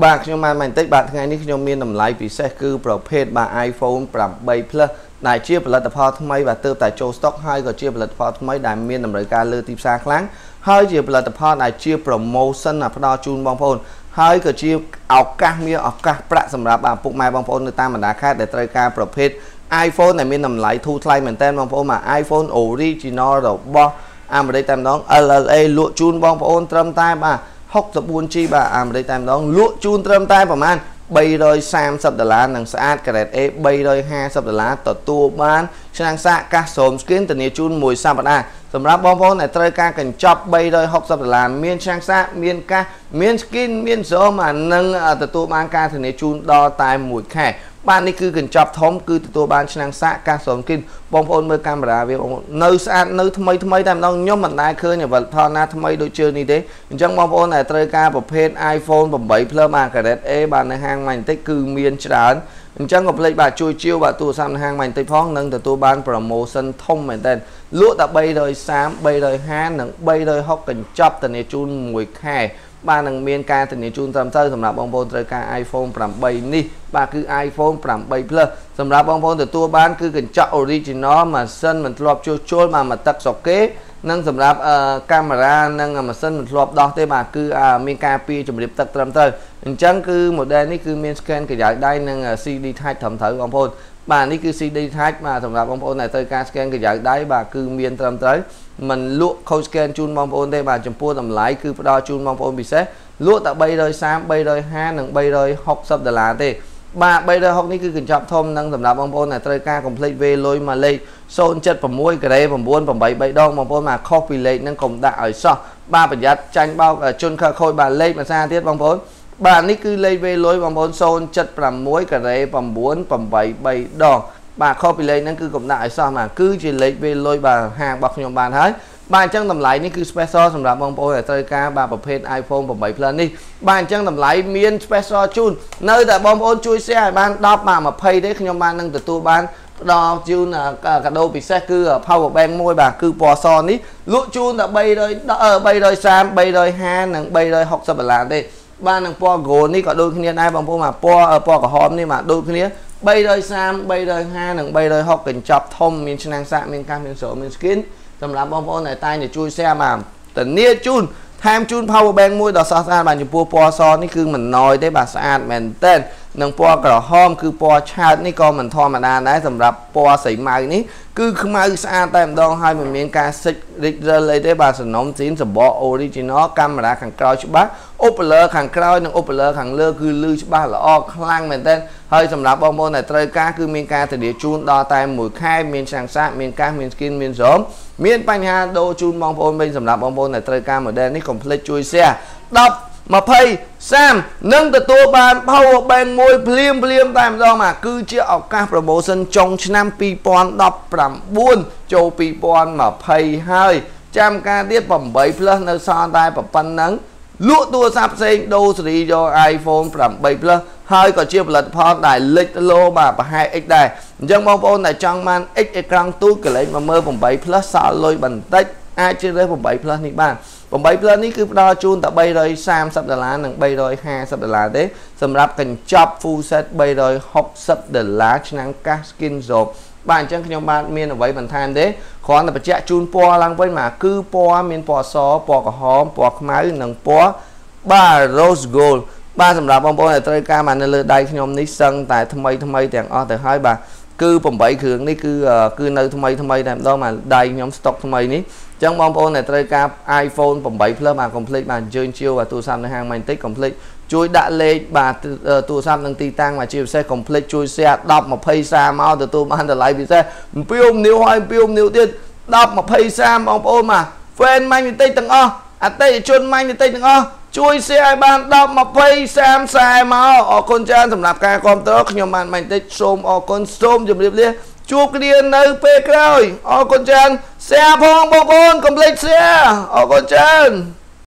បាទខ្ញុំបានបន្តិចបាទថ្ងៃនេះខ្ញុំមានតម្លៃពិសេសគឺប្រភេទបាទ iPhone 8 Plus ដែលជាផលិតផលថ្មីបាទទើបតែចូល stock ហើយក៏ជាផលិតផលថ្មីដែលមានតម្រូវការលើទីផ្សារខ្លាំងហើយជាផលិតផលដែលជា promotion ផ្ដល់ជូនបងប្អូនហើយក៏ជាឱកាសមានឱកាសប្រាក់សម្រាប់ពុកម៉ែបងប្អូននៅតាមបណ្ដាខេត្តដែលត្រូវការប្រភេទ iPhone ដែលមានតម្លៃធូរថ្លៃមែនទែនបងប្អូនមក iPhone original របស់អាមេរិកតែម្ដង LLA លក់ជូនបងប្អូនត្រឹមតែបាទ 64G បាទអាមេរិកតែម្ដងលក់ជូនត្រឹមតែប្រហែល$330និងស្អាត grade A $350ទទួលបានឆ្នាំងសាកកាសសូម skin ធានាជូនមួយសប្តាហ៍សម្រាប់បងប្អូនដែលត្រូវការកញ្ចប់$360មានឆ្នាំងសាកមានកាសមាន skin មានសូមអានឹងទទួលបានការធានាជូនដល់តែមួយខែបាទនេះគឺកញ្ចប់ធំគឺទទួលបានឆ្នាំងសាកកាសសូម skin បងប្អូនមើលកាមេរ៉ាវានៅស្អាតនៅថ្មីតែម្ដងខ្ញុំមិនដែលឃើញអ្វីផលណាថ្មីដូចជើងនេះទេអញ្ចឹងបងប្អូនដែលត្រូវការប្រភេទ iPhone 8 Plus បាទ grade A បាទនៅហាងម៉ាញ់តិចគឺមានច្រើនអញ្ចឹងក៏ភ្លេចបាទជួយជាវបាទទូរស័ព្ទនៅហាងម៉ាញ់តិចផងនិងទទួលបាន promotion ធំមែនតើលក់តែ$330 $350និង$360កញ្ចប់ធានាជូនមួយខែបាទនឹងមានការធានាជូនត្រឹមត្រូវសម្រាប់បងប្អូនត្រូវការ iPhone 8 នេះបាទគឺ iPhone 8 Plus សម្រាប់បងប្អូនទទួលបានគឺកញ្ចក់ original ម៉ាស៊ីនមិនធ្លាប់ជួសជុលមកទឹកស្រុកគេនិងសម្រាប់កាមេរ៉ានិងម៉ាស៊ីនមិនធ្លាប់ដោះទេបាទគឺមានការពារជំរាបទឹកត្រឹមត្រូវអញ្ចឹងគឺ model នេះគឺមាន scan ក្រយៅដៃនិង CD Touch ត្រឹមត្រូវបងប្អូនបាទនេះគឺ CD Touch បាទសម្រាប់បងប្អូនដែលត្រូវការ scan ក្រយៅដៃបាទគឺមានត្រឹមត្រូវមិនលក់ខូច scan ជូនបងប្អូនទេបាទចំពោះតម្លៃគឺផ្ដល់ជូនបងប្អូនពិសេសលក់តែ$330 $350និង$360ទេបាទ360នេះគឺកញ្ចប់ធំនិងសម្រាប់បងប្អូនដែលត្រូវការ complete វេលុយមកលេខ076 grade 983ដងបងប្អូនមកខុសពីលេខហ្នឹងកុំដាក់ឲ្យសោះបាទប្រយ័ត្នចាញ់បោកជន់ខើខូចបាទលេខភាសាទៀតបងប្អូនបាទនេះគឺលេខវេលុយបងប្អូន076 grade 983ដងបាទខុសពីលេខហ្នឹងគឺកុំដាក់ឲ្យសោះបាទគឺជាលេខវេលុយបាទហាងរបស់ខ្ញុំបានហើយបាទអញ្ចឹងតម្លៃនេះគឺ special សម្រាប់បងប្អូនដែលត្រូវការបាទប្រភេទ iPhone 8 Plus នេះបាទអញ្ចឹងតម្លៃមាន special ជូននៅតែបងប្អូនជួយ share ឲ្យបាន10បាទ20ទេខ្ញុំបាននឹងទទួលបានផ្ដល់ជូនកាដូពិសេសគឺ power bank មួយបាទគឺពណ៌សនេះលក់ជូនតែ$330 $350និង$360ទេបាទនឹងពណ៌ gold នេះក៏ដូចគ្នាដែរបងប្អូនបាទពណ៌ក្រហមនេះបាទដូចគ្នា$330 $350និង$360កញ្ចប់ធំមានឆ្នាំងសាកមានកាសមានស្រោមមាន skin សម្រាប់បងប្អូនដែលតែងតែជួយ share មកធានាជូនថែមជូន power bank មួយដ៏ស្រស់ស្អាតបាទចំពោះពណ៌សនេះគឺមិនណយទេបាទស្អាតមែនទែននិងពណ៌ក្រហមគឺពណ៌ឆើតនេះក៏មិនធម្មតាដែរសម្រាប់ពណ៌សៃម៉ៅនេះគឺខ្មៅស្អាតតែម្ដងហើយមិនមានការសិចរិចរិលអីទេបាទសំណុំស៊ីនសម្បក original កាមេរ៉ាខាងក្រោយច្បាស់ Opler ខាងក្រោយនិង Opler ខាងលើគឺលឺច្បាស់ល្អខ្លាំងមែនទែនហើយសម្រាប់បងប្អូនដែលត្រូវការគឺមានការធានាជូនដល់តែមួយខែមានឆ្នាំងសាកមានកាសមាន skin មានស្រោមមានបញ្ហាដូរជូនបងប្អូនវិញសម្រាប់បងប្អូនដែលត្រូវការ model នេះកុំភ្លេចជួយ share 10 20 30នឹងទទួលបាន power bank មួយភ្លាមតែម្ដងបាទគឺជាឱកាស promotion ចុងឆ្នាំ2019ចូល2020ហើយចាំការទៀត8 Plus នៅសល់តែប៉ុណ្ណឹងលក់ទូរស័ព្ទផ្សេងដូរសេរីយក iPhone 8 Plus ហើយក៏ជាផលិតផលដែលលេចលោបាទប្រហែល X ដែរអញ្ចឹងបងប្អូនដែលចង់បាន X អេក្រង់ទូចកលេចមកមើល8 Plus សល់លុយបន្តិចអាចជ្រើសរើស8 Plus នេះបាន8 Plus នេះគឺផ្ដល់ជូនតែ$330និង$350ទេសម្រាប់កញ្ចប់ full set $360ឆ្នាំងកាស skin soap បាទអញ្ចឹងខ្ញុំបាទមានអ្វីបន្ថែមទេគ្រាន់តែបញ្ជាក់ជូនពណ៌ឡើងវិញមកគឺពណ៌មានពណ៌សពណ៌ក្រហមពណ៌ខ្មៅនិងពណ៌បាទ rose gold បាទសម្រាប់បងប្អូនដែលត្រូវការមកនៅលើដៃខ្ញុំនេះសឹងតែថ្មីទាំងអស់ទៅហើយបាទគឺ8គ្រឿងនេះគឺនៅថ្មីតែម្ដងមកដៃខ្ញុំ stock ថ្មីនេះអញ្ចឹងបងប្អូនដែលត្រូវការ iPhone 8 Plus បាទ complete បាទអញ្ជើញជាវបាទទូរស័ព្ទនៅហាងម៉ាញ់តិច complete ជួយដាក់លេខបាទទូរស័ព្ទនិងទីតាំងមកជាពិសេស complete ជួយ share 10 20 30មកទទួលបានតម្លៃពិសេសអំពីអំនីវហើយអំពីអំនីវទៀត10 20 30បងប្អូនបាទ fan ម៉ាញ់តិចទាំងអស់អតិថិជនម៉ាញ់តិចទាំងអស់ជួយ share ឲ្យបាន10 20 30 40មកអរគុណច្រើនសម្រាប់ការគាំទ្រខ្ញុំបានម៉ាញ់តិចសូមអរគុណសូមជម្រាបលាជួបគ្នានៅពេលក្រោយអរគុណច្រើន share ផងបងប្អូន complete share អរគុណច្រើន